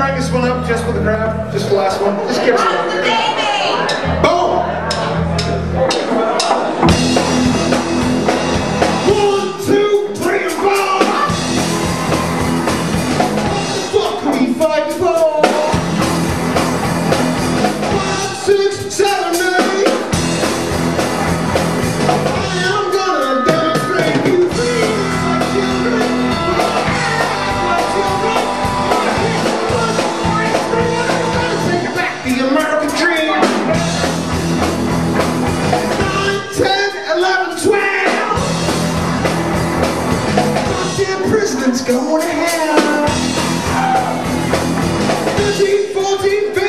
grind this one up just for the crowd? Just the last one? Just give us a little bit. Boom! 1, 2, 3, and 4. What the fuck are we fighting for? 5, 6, 7, 8. Prisoners going to hell. 13, 14, 15.